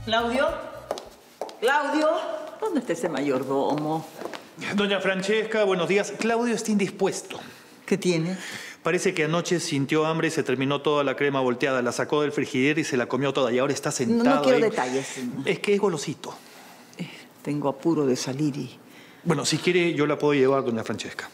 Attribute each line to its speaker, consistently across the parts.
Speaker 1: ¿Claudio? ¿Claudio? ¿Dónde está ese mayordomo?
Speaker 2: Doña Francesca, buenos días. Claudio está indispuesto.
Speaker 1: ¿Qué tiene?
Speaker 2: Parece que anoche sintió hambre y se terminó toda la crema volteada. La sacó del frigidero y se la comió toda. Y ahora está sentado
Speaker 1: No quiero
Speaker 2: ahí.
Speaker 1: detalles.
Speaker 2: Es que es golosito.
Speaker 1: Tengo apuro de salir y...
Speaker 2: Bueno, si quiere, yo la puedo llevar, doña Francesca.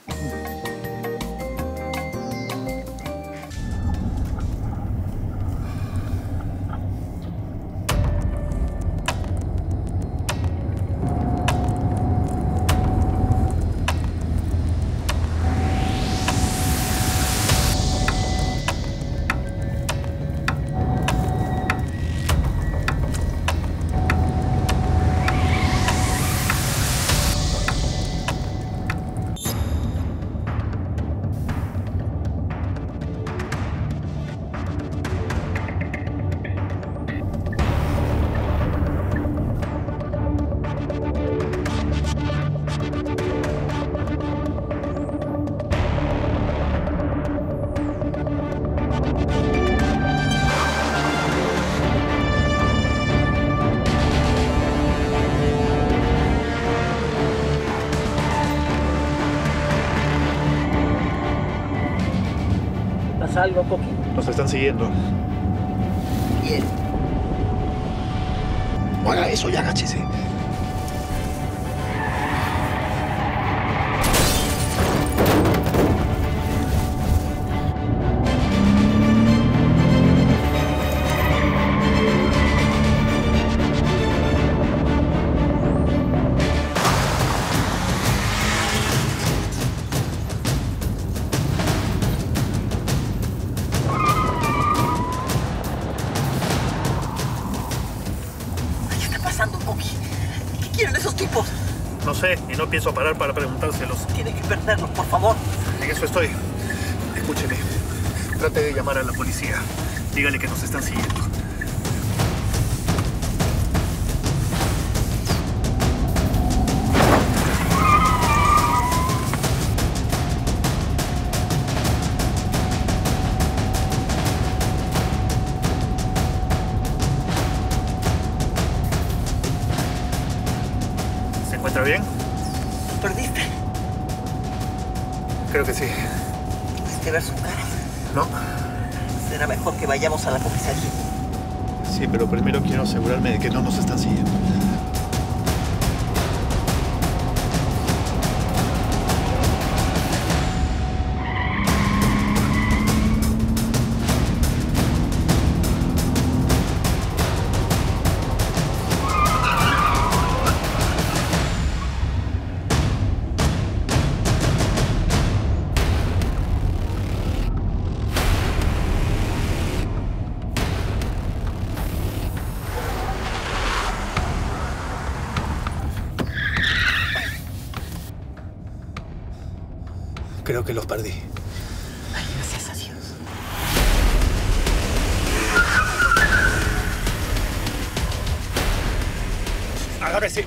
Speaker 1: ¿Pasa algo, Coqui?
Speaker 2: Nos están siguiendo.
Speaker 1: Bien.
Speaker 2: Haga eso y agáchese.
Speaker 1: ¿Qué está pasando, Coqui? ¿Qué quieren esos tipos?
Speaker 2: No sé, y no pienso parar para preguntárselos.
Speaker 1: Tienen que perderlos, por favor.
Speaker 2: En eso estoy. Escúcheme. Trate de llamar a la policía. Dígale que nos están siguiendo. ¿Se encuentra bien?
Speaker 1: ¿Perdiste?
Speaker 2: Creo que sí.
Speaker 1: Tienes que ver su cara.
Speaker 2: ¿No?
Speaker 1: Será mejor que vayamos a la comisaría.
Speaker 2: Sí, pero primero quiero asegurarme de que no nos están siguiendo. Creo que los perdí.
Speaker 1: Ay, gracias a Dios.
Speaker 2: Agárrese.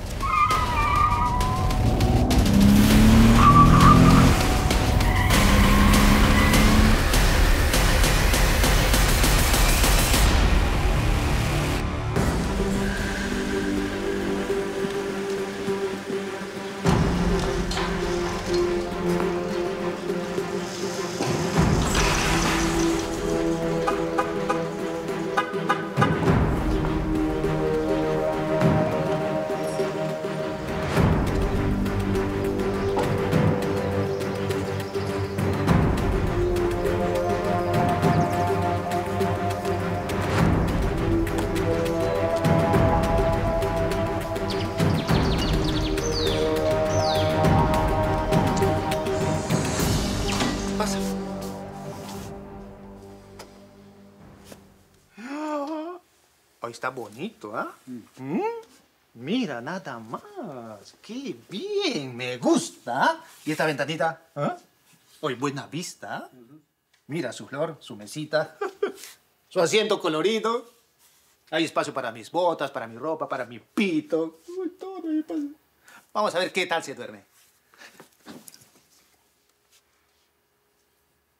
Speaker 1: Pasa.
Speaker 3: Hoy está bonito, ¿ah? Mira, nada más. ¡Qué bien! Me gusta. ¿Y esta ventanita? ¿Ah? Hoy buena vista. Mira su flor, su mesita, su asiento colorido. Hay espacio para mis botas, para mi ropa, para mi pito. Uy, todo ahí pasa. Vamos a ver qué tal se duerme.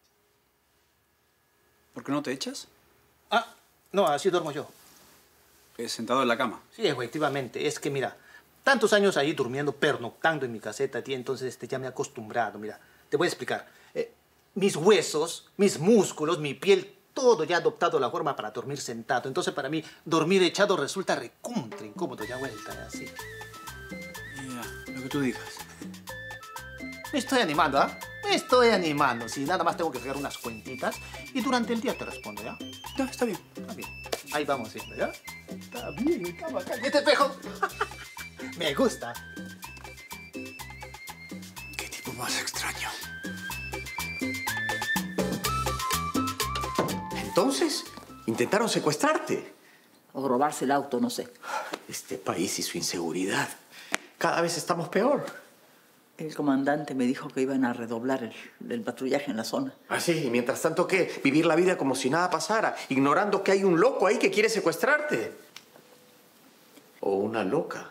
Speaker 4: ¿Por qué no te echas?
Speaker 3: Ah, no, así duermo yo.
Speaker 4: Sentado en la cama.
Speaker 3: Sí, efectivamente. Es que, mira, tantos años ahí durmiendo, pernoctando en mi caseta, tía, entonces ya me he acostumbrado. Mira, te voy a explicar. Mis huesos, mis músculos, mi piel, todo ya ha adoptado la forma para dormir sentado. Entonces, para mí, dormir echado resulta recontra incómodo. Ya vuelta, así.
Speaker 4: Ya, lo que tú digas.
Speaker 3: Me estoy animando, ¿ah? Me estoy animando. Sí, nada más tengo que fregar unas cuentitas y durante el día te respondo, ¿ya?
Speaker 4: Ya, está bien.
Speaker 3: Está bien. Ahí vamos viendo, ¿ya? Está bien, está bacán. ¿Este espejo? Me gusta.
Speaker 4: Qué tipo más extraño.
Speaker 5: Entonces, intentaron secuestrarte.
Speaker 1: O robarse el auto, no sé.
Speaker 5: Este país y su inseguridad. Cada vez estamos peor.
Speaker 1: El comandante me dijo que iban a redoblar el patrullaje en la zona.
Speaker 5: Ah, sí, y mientras tanto, ¿qué? Vivir la vida como si nada pasara, ignorando que hay un loco ahí que quiere secuestrarte. O una loca.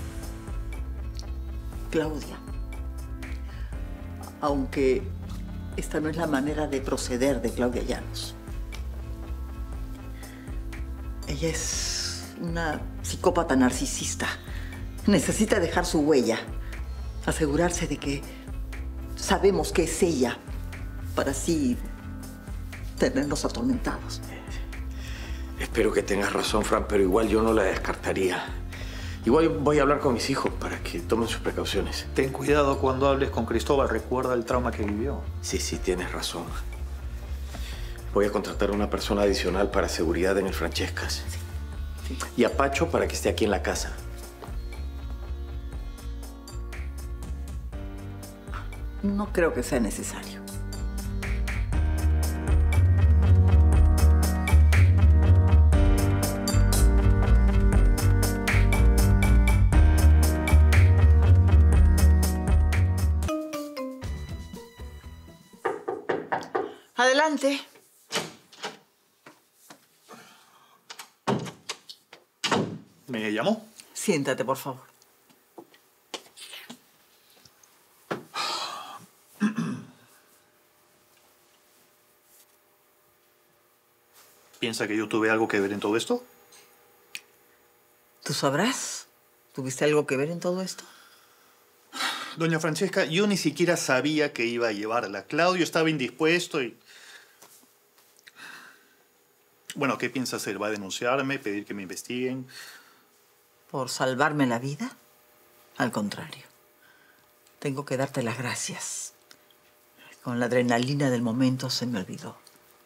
Speaker 1: Claudia, aunque esta no es la manera de proceder de Claudia Llanos. Ella es una psicópata narcisista. Necesita dejar su huella. Asegurarse de que sabemos que es ella, para así tenernos atormentados.
Speaker 5: Espero que tengas razón, Fran, pero igual yo no la descartaría. Igual voy a hablar con mis hijos para que tomen sus precauciones.
Speaker 2: Ten cuidado cuando hables con Cristóbal. Recuerda el trauma que vivió.
Speaker 5: Sí, tienes razón. Voy a contratar a una persona adicional para seguridad en el Francescas.
Speaker 1: Sí.
Speaker 5: Y a Pacho para que esté aquí en la casa.
Speaker 1: No creo que sea necesario. Adelante.
Speaker 2: ¿Me llamó?
Speaker 1: Siéntate, por favor.
Speaker 2: ¿Piensa que yo tuve algo que ver en todo esto?
Speaker 1: ¿Tú sabrás? ¿Tuviste algo que ver en todo esto?
Speaker 2: Doña Francesca, yo ni siquiera sabía que iba a llevarla. Claudio estaba indispuesto y... Bueno, ¿qué piensa hacer? ¿Va a denunciarme? ¿Pedir que me investiguen?
Speaker 1: ¿Por salvarme la vida? Al contrario. Tengo que darte las gracias. Con la adrenalina del momento se me olvidó.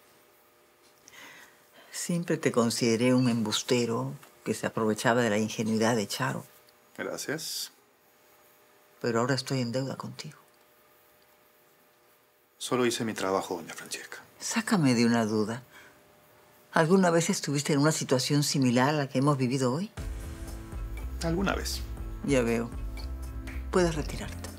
Speaker 1: Siempre te consideré un embustero que se aprovechaba de la ingenuidad de Charo.
Speaker 2: Gracias.
Speaker 1: Pero ahora estoy en deuda contigo.
Speaker 2: Solo hice mi trabajo, doña Francesca.
Speaker 1: Sácame de una duda. ¿Alguna vez estuviste en una situación similar a la que hemos vivido hoy?
Speaker 2: ¿Alguna vez?
Speaker 1: Ya veo. Puedes retirarte.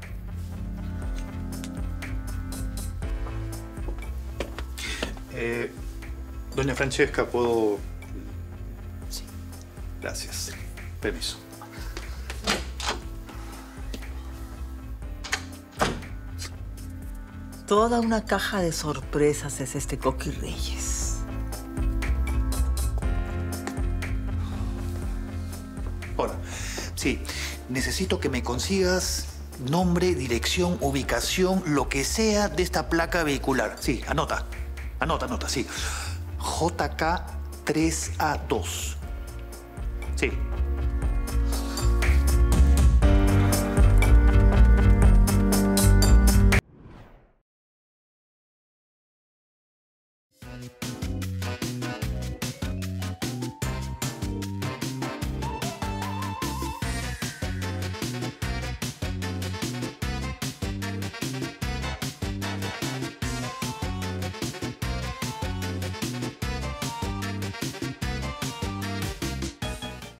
Speaker 2: Doña Francesca, ¿puedo...?
Speaker 1: Sí.
Speaker 2: Gracias. Permiso.
Speaker 1: Toda una caja de sorpresas es este Coqui Reyes.
Speaker 2: Hola. Sí, necesito que me consigas nombre, dirección, ubicación, lo que sea de esta placa vehicular. Sí, anota. Anota, sí. JK3A2. Sí.